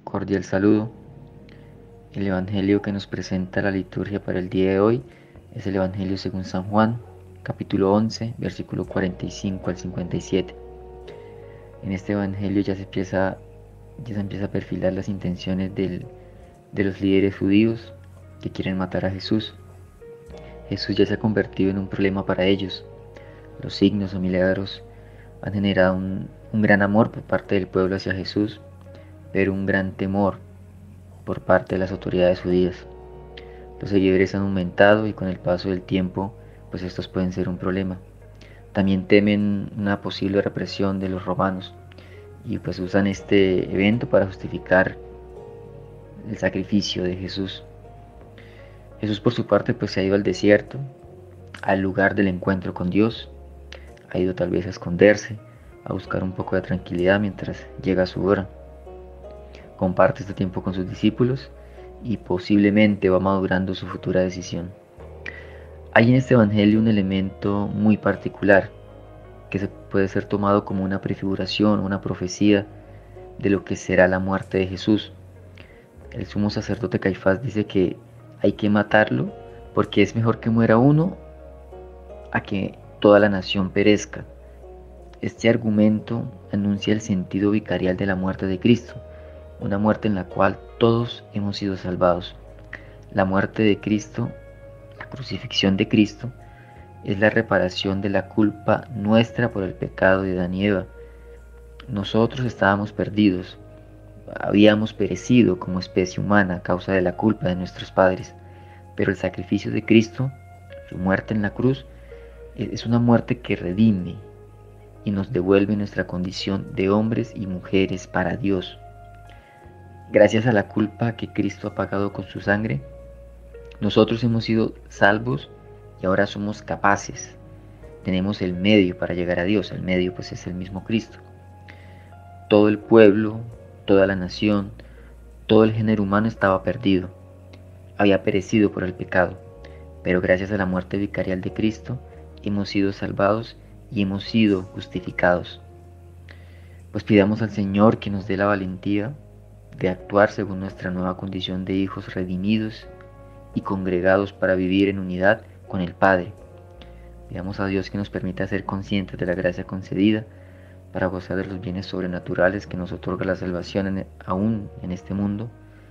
cordial saludo. El Evangelio que nos presenta la liturgia para el día de hoy es el Evangelio según San Juan, capítulo 11, versículo 45 al 57. En este Evangelio ya se empieza a perfilar las intenciones de los líderes judíos que quieren matar a Jesús. Jesús ya se ha convertido en un problema para ellos. Los signos o milagros han generado un gran amor por parte del pueblo hacia Jesús, pero un gran temor por parte de las autoridades judías. Los seguidores han aumentado y con el paso del tiempo, pues estos pueden ser un problema. También temen una posible represión de los romanos y pues usan este evento para justificar el sacrificio de Jesús. Jesús por su parte pues se ha ido al desierto, al lugar del encuentro con Dios, ha ido tal vez a esconderse, a buscar un poco de tranquilidad mientras llega su hora. Comparte este tiempo con sus discípulos y posiblemente va madurando su futura decisión. Hay en este Evangelio un elemento muy particular que puede ser tomado como una prefiguración, una profecía de lo que será la muerte de Jesús. El sumo sacerdote Caifás dice que hay que matarlo porque es mejor que muera uno a que toda la nación perezca. Este argumento anuncia el sentido vicarial de la muerte de Cristo, una muerte en la cual todos hemos sido salvados. La muerte de Cristo, la crucifixión de Cristo, es la reparación de la culpa nuestra por el pecado de Adán y Eva. Nosotros estábamos perdidos, habíamos perecido como especie humana a causa de la culpa de nuestros padres, pero el sacrificio de Cristo, su muerte en la cruz, es una muerte que redime y nos devuelve nuestra condición de hombres y mujeres para Dios. Gracias a la culpa que Cristo ha pagado con su sangre, nosotros hemos sido salvos y ahora somos capaces. Tenemos el medio para llegar a Dios. El medio pues es el mismo Cristo. Todo el pueblo, toda la nación, todo el género humano estaba perdido. Había perecido por el pecado. Pero gracias a la muerte vicarial de Cristo hemos sido salvados y hemos sido justificados. Pues pidamos al Señor que nos dé la valentía de actuar según nuestra nueva condición de hijos redimidos y congregados para vivir en unidad con el Padre. Pidamos a Dios que nos permita ser conscientes de la gracia concedida para gozar de los bienes sobrenaturales que nos otorga la salvación aún en este mundo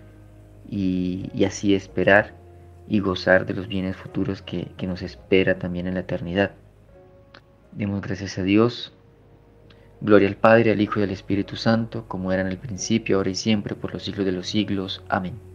y así esperar y gozar de los bienes futuros que nos espera también en la eternidad. Demos gracias a Dios. Gloria al Padre, al Hijo y al Espíritu Santo, como era en el principio, ahora y siempre, por los siglos de los siglos. Amén.